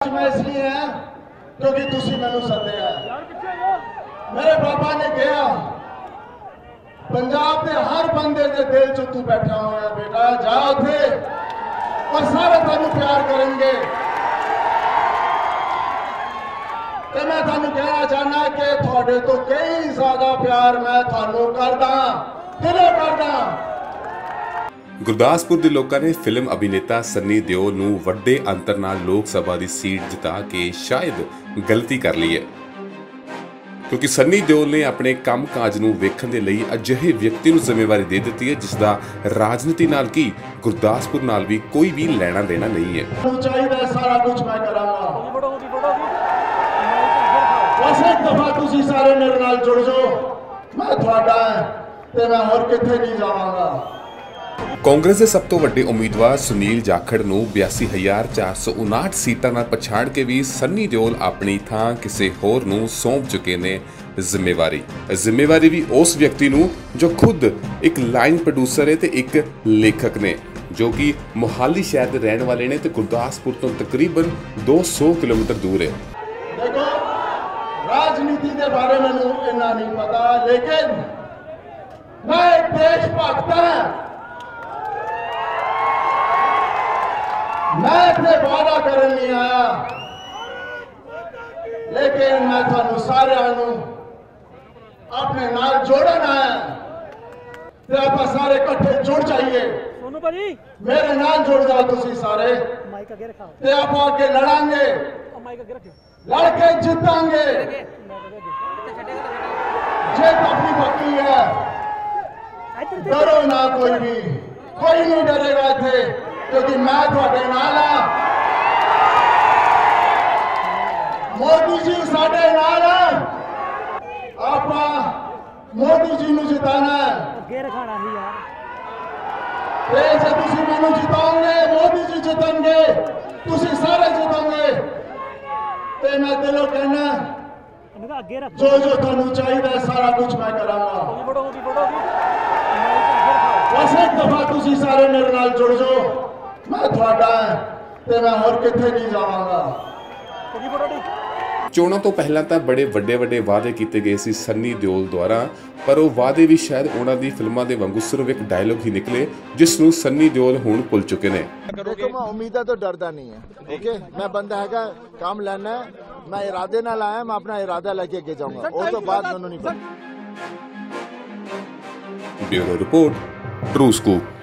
मैं इसलिए है क्योंकि तुसी मैनू सद्दिया। मेरे पापा ने कहा पंजाब के हर बंदे के दिल च तू बैठा हुआ बेटा, जा उथे और सारे तेनू प्यार करेंगे। तो मैं थानू कहना चाहना कि थोड़े तो कई ज्यादा प्यार मैं थानू करदा, दिलों करदा। ਗੁਰਦਾਸਪੁਰ ਦੇ ਲੋਕਾਂ ਨੇ ਫਿਲਮ ਅਭਿਨੇਤਾ ਸੰਨੀ ਦਿਓਲ ਨੂੰ ਵੱਡੇ ਅੰਤਰ ਨਾਲ ਲੋਕ ਸਭਾ ਦੀ ਸੀਟ ਜਿਤਾ ਕੇ ਸ਼ਾਇਦ ਗਲਤੀ ਕਰ ਲਈ ਹੈ, ਕਿਉਂਕਿ ਸੰਨੀ ਦਿਓਲ ਨੇ ਆਪਣੇ ਕੰਮਕਾਜ ਨੂੰ ਵੇਖਣ ਦੇ ਲਈ ਅਜਿਹੇ ਵਿਅਕਤੀ ਨੂੰ ਜ਼ਿੰਮੇਵਾਰੀ ਦੇ ਦਿੱਤੀ ਹੈ ਜਿਸ ਦਾ ਰਾਜਨੀਤੀ ਨਾਲ ਕੀ ਗੁਰਦਾਸਪੁਰ ਨਾਲ ਵੀ ਕੋਈ ਵੀ ਲੈਣਾ ਦੇਣਾ ਨਹੀਂ ਹੈ। ਚਾਹੀਦਾ ਸਾਰਾ ਕੁਝ ਮੈਂ ਕਰਾਂਗਾ, ਬਸ ਇੱਕ ਦਫਾ ਤੁਸੀਂ ਸਾਰੇ ਮੇਰੇ ਨਾਲ ਜੁੜ ਜਾਓ, ਮੈਂ ਤੁਹਾਡਾ ਤੇ ਮੈਂ ਹੋਰ ਕਿੱਥੇ ਨਹੀਂ ਜਾਵਾਂਗਾ। ਕਾਂਗਰਸ ਦੇ ਸਭ ਤੋਂ ਵੱਡੇ ਉਮੀਦਵਾਰ ਸੁਨੀਲ ਜਾਖੜ ਨੂੰ 82,459 ਸੀਟਾਂ ਨਾਲ ਪਛਾੜ ਕੇ ਵੀ ਸੰਨੀ ਦਿਓਲ ਆਪਣੀ ਥਾਂ ਕਿਸੇ ਹੋਰ ਨੂੰ ਸੌਂਪ ਚੁੱਕੇ ਨੇ ਜ਼ਿੰਮੇਵਾਰੀ ਵੀ ਉਸ ਵਿਅਕਤੀ ਨੂੰ ਜੋ ਖੁਦ ਇੱਕ ਲਾਈਨ ਪ੍ਰੋਡਿਊਸਰ ਹੈ ਤੇ ਇੱਕ ਲੇਖਕ ਨੇ, ਜੋ ਕਿ ਮੋਹਾਲੀ ਸ਼ਹਿਰ ਦੇ ਰਹਿਣ ਵਾਲੇ ਨੇ ਤੇ ਗੁਰਦਾਸਪੁਰ ਤੋਂ ਤਕਰੀਬਨ 200 ਕਿਲੋਮੀਟਰ ਦੂਰ ਹੈ। ਦੇਖੋ ਰਾਜਨੀਤੀ ਦੇ ਬਾਰੇ ਮੈਨੂੰ ਇੰਨਾ ਨਹੀਂ ਪਤਾ, ਲੇਕਿਨ ਮੈਂ ਇੱਕ ਦੇਸ਼ ਭਗਤ ਹਾਂ। मैं इतने वादा करन नहीं आया, लेकिन मैं थानू सारिਆਂ ਨੂੰ अपने नाल जोड़न आया ते आप सारे इकट्ठे जुड़ जाइए। सोनू भाजी मेरे नाल जुड़ जाओ तुसी सारे, माइक अगे रखाओ ते आप आके लड़ांगे, माइक अगे रखो, लड़के जीतांगे। जीत अपनी पक्की है, डरो ना कोई नहीं डरेगा इत्थे, क्योंकि मैं थोड़े नाल हाँ। मोदी जी साडे नाल है, आपां मोदी जी नूं जिताना है। अगे रखाना ही यार, ते जे तुसीं मैनूं जिताओगे मोदी जी जितणगे, तुसीं सारे जितोगे, ते मैं दिलों कहना जो जो तुहानूं चाहिए सारा कुछ मैं करांगा। बस एक दफा तुसीं सारे मेरे नाल जुड़ जाओ, मैं ਤੁਹਾਡਾ ਤੇ ਮੈਂ ਹੋਰ ਕਿੱਥੇ ਨਹੀਂ ਜਾਵਾਂਗਾ। ਚੋਣਾਂ ਤੋਂ ਪਹਿਲਾਂ ਤਾਂ ਬੜੇ ਵੱਡੇ ਵਾਅਦੇ ਕੀਤੇ ਗਏ ਸੀ ਸੰਨੀ ਦਿਓਲ ਦੁਆਰਾ, ਪਰ ਉਹ ਵਾਅਦੇ ਵੀ ਸ਼ਾਇਦ ਉਹਨਾਂ ਦੀ ਫਿਲਮਾਂ ਦੇ ਵਾਂਗੂ ਸਿਰਫ ਇੱਕ ਡਾਇਲੌਗ ਹੀ ਨਿਕਲੇ ਜਿਸ ਨੂੰ ਸੰਨੀ ਦਿਓਲ ਹੁਣ ਭੁੱਲ ਚੁੱਕੇ ਨੇ। देखो मैं उम्मीदा तो डरदा नहीं है, ओके मैं बंदा हैगा काम लेना है, मैं इरादे नाल आया, मैं अपना इरादा लेके अगे जाऊंगा, वो तो बात मैनू नहीं पता। Bureau report, true scoop.